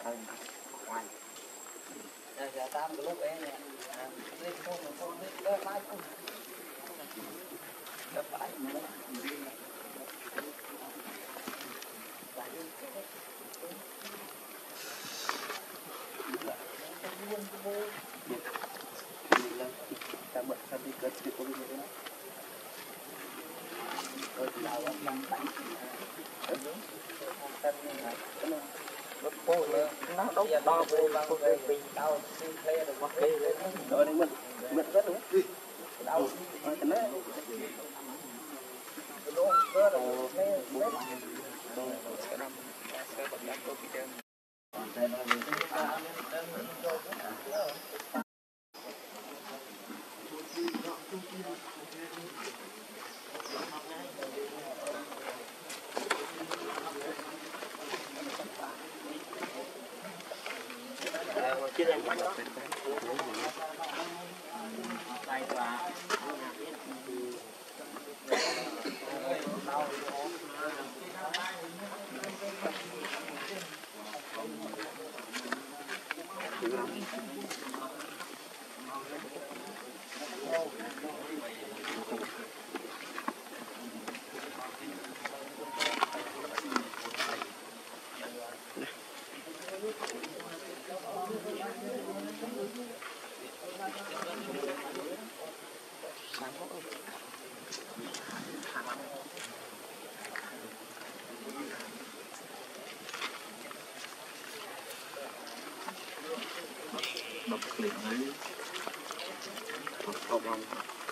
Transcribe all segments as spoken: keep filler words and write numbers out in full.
giờ tám cái lúc ấy nè, lên không mà không biết đỡ phải không, đỡ phải nữa. Ta bật ra đi cất đi con đi đó. Rồi đào ở năm bảy. Bất cô nó đâu đo vô bằng cái bình tao xin thuê được một cái rồi đấy mình mình rất đúng đâu cái nó đồ cơ rồi cái bếp rồi sẽ làm sẽ bật đèn cô kia còn đây là mình ta chưa làm bánh đó đây là đọc liền ấy không không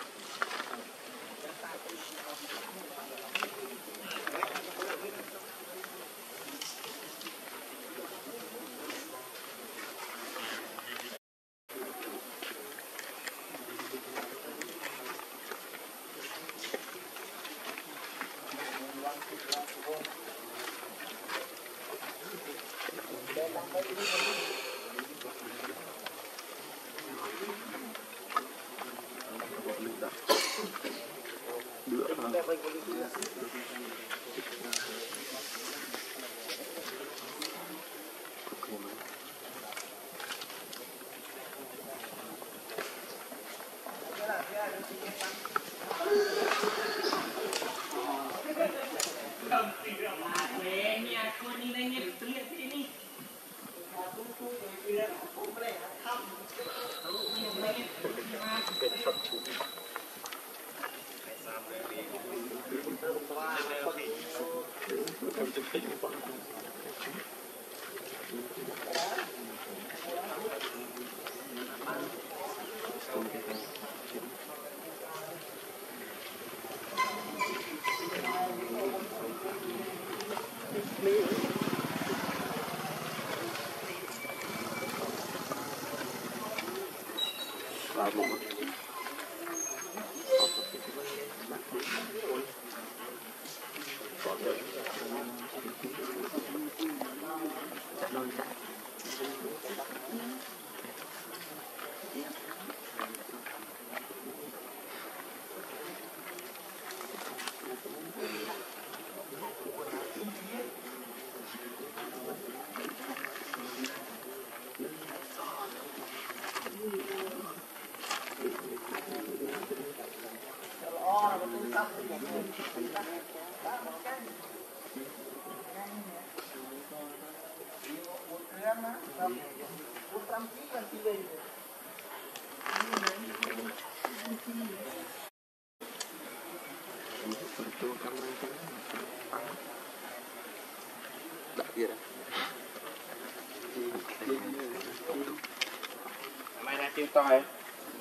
mày ra tiêu to ấy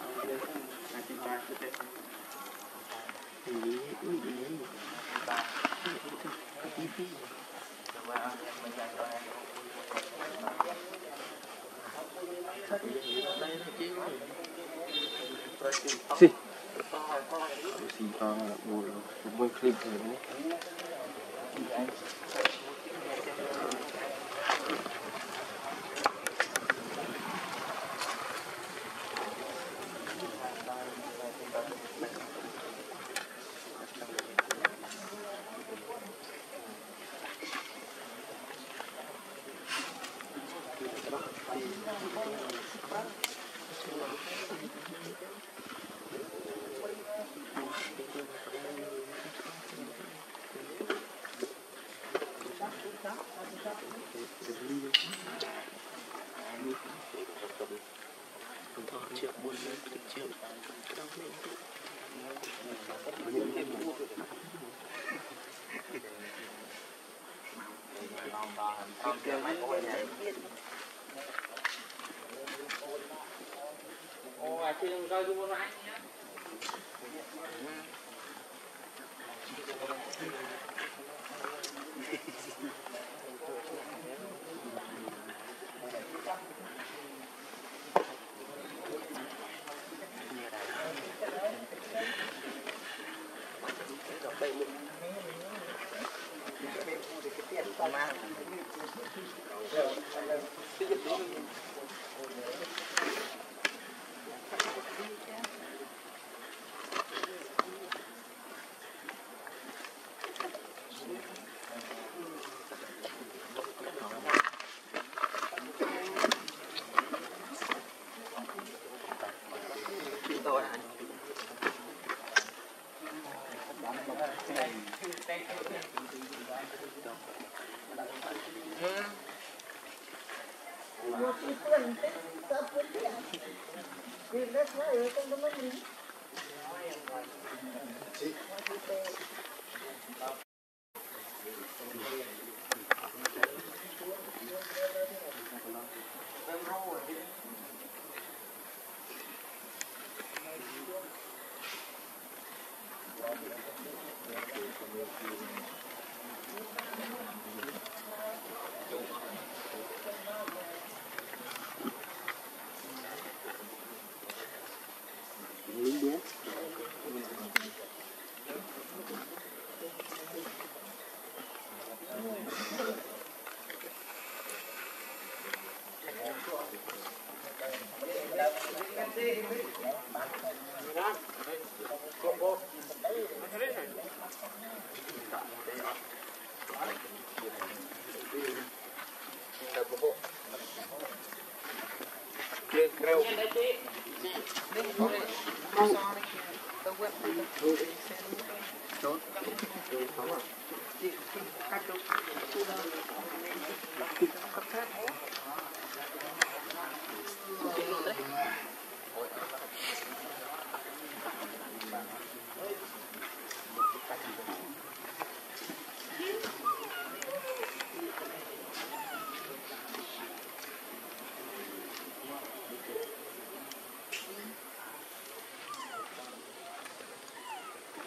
ra tiêu to Sì. Si fa un buon clip. Ôi, thì đừng coi vô anh nhé.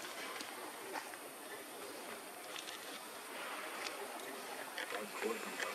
Good.